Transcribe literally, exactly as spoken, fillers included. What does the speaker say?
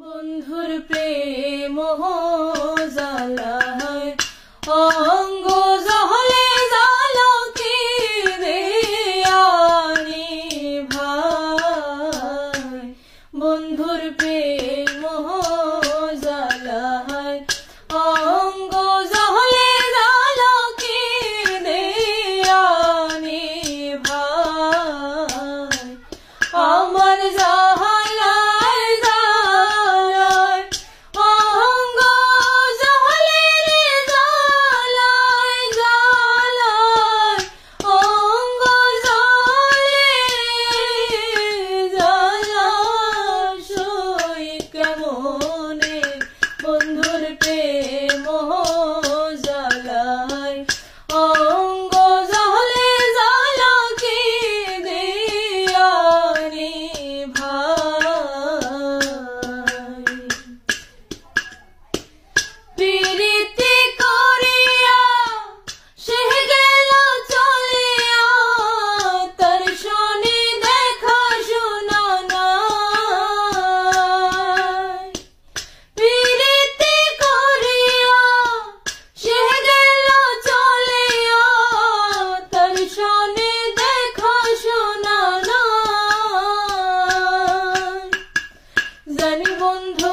বন্ধুর প্রেম জ্বালায় অঙ্গ জহলে জালকে দেয়ানি ভাই। বন্ধুর প্রেম জ্বালায় অঙ্গ জহলে জালকে দেয়ানি ভাই। আমার বন্ধুর প্রেম জ্বালায় অঙ্গ জহলে জালকে দেয়ানি ভাই। প্রীতি করিয়া সে গেল চলিয়া, তার শনি দেখা শোনা নাই। প্রীতি করিয়া সে গেল চলিয়া, তার শনি দেখা শোনা নাই। জানি বন্ধু